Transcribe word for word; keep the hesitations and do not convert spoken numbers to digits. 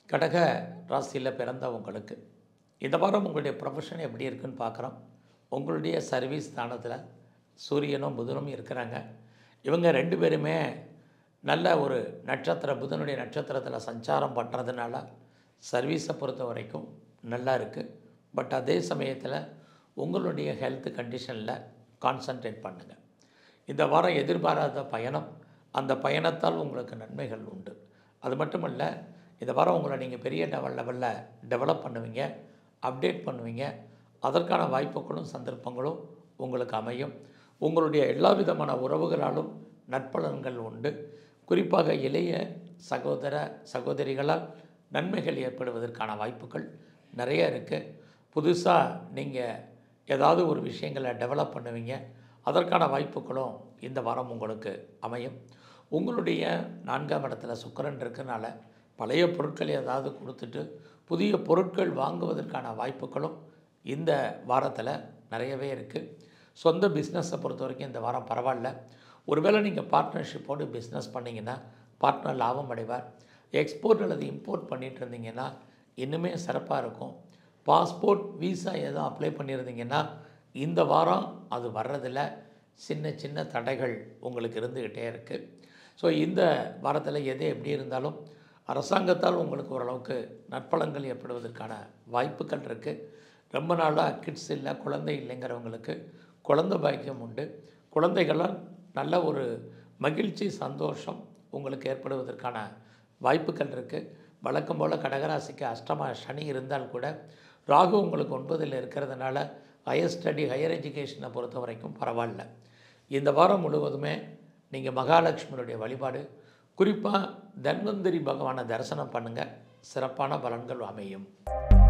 கடக ராசியில் பிறந்த உங்களுக்கு இந்த வாரம் உங்களுடைய ப்ரொஃபஷன் எப்படி இருக்குன்னு பார்க்குறோம். உங்களுடைய சர்வீஸ் ஸ்தானத்தில் சூரியனும் புதனும் இருக்கிறாங்க. இவங்க ரெண்டு பேருமே நல்ல ஒரு நட்சத்திர புதனுடைய நட்சத்திரத்தில் சஞ்சாரம் பண்ணுறதுனால சர்வீஸை பொறுத்த வரைக்கும் நல்லா இருக்குது. பட் அதே சமயத்தில் உங்களுடைய ஹெல்த் கண்டிஷனில் கான்சன்ட்ரேட் பண்ணுங்கள். இந்த வாரம் எதிர்பாராத பயணம், அந்த பயணத்தால் உங்களுக்கு நன்மைகள் உண்டு. அது மட்டும் இல்லை, இந்த வாரம் உங்களை நீங்கள் பெரிய லெவல் லெவலில் டெவலப் பண்ணுவீங்க, அப்டேட் பண்ணுவீங்க. அதற்கான வாய்ப்புகளும் சந்தர்ப்பங்களும் உங்களுக்கு அமையும். உங்களுடைய எல்லா விதமான உறவுகளாலும் நற்பலன்கள் உண்டு. குறிப்பாக இளைய சகோதர சகோதரிகளால் நன்மைகள் ஏற்படுவதற்கான வாய்ப்புகள் நிறைய இருக்குது. புதுசாக நீங்கள் ஏதாவது ஒரு விஷயங்களை டெவலப் பண்ணுவீங்க. அதற்கான வாய்ப்புகளும் இந்த வாரம் உங்களுக்கு அமையும். உங்களுடைய நான்காம் இடத்துல சுக்கிரன் இருக்கனால பழைய பொருட்கள் ஏதாவது கொடுத்துட்டு புதிய பொருட்கள் வாங்குவதற்கான வாய்ப்புகளும் இந்த வாரத்தில் நிறையவே இருக்குது. சொந்த பிஸ்னஸை பொறுத்த வரைக்கும் இந்த வாரம் பரவாயில்ல. ஒருவேளை நீங்கள் பார்ட்னர்ஷிப்போடு பிஸ்னஸ் பண்ணிங்கன்னா பார்ட்னர் லாபம் அடைவார். எக்ஸ்போர்ட் அல்லது இம்போர்ட் பண்ணிகிட்டு இருந்தீங்கன்னா இன்னுமே சிறப்பாக இருக்கும். பாஸ்போர்ட் விசா எதுவும் அப்ளை பண்ணியிருந்தீங்கன்னா இந்த வாரம் அது வர்றதில் சின்ன சின்ன தடைகள் உங்களுக்கு இருந்துக்கிட்டே இருக்குது. ஸோ இந்த வாரத்தில் எது எப்படி இருந்தாலும் அரசாங்கத்தால் உங்களுக்கு ஓரளவுக்கு நற்பலன்கள் ஏற்படுவதற்கான வாய்ப்புகள் இருக்குது. ரொம்ப நாளாக கிட்ஸ் இல்லை, குழந்தை இல்லைங்கிறவங்களுக்கு குழந்தை பாக்கியம் உண்டு. குழந்தைகளால் நல்ல ஒரு மகிழ்ச்சி சந்தோஷம் உங்களுக்கு ஏற்படுவதற்கான வாய்ப்புகள் இருக்குது. வழக்கம் போல் கடகராசிக்கு அஷ்டம சனி இருந்தால் கூட ராகு உங்களுக்கு ஒன்பதில் இருக்கிறதுனால ஹையர் ஸ்டடி ஹையர் எஜுகேஷனை பொறுத்த வரைக்கும் பரவாயில்ல. இந்த வாரம் முழுவதுமே நீங்கள் மகாலட்சுமியுடைய வழிபாடு, குறிப்பாக தன்வந்திரி பகவானை தரிசனம் பண்ணுங்கள். சிறப்பான பலன்கள் அமையும்.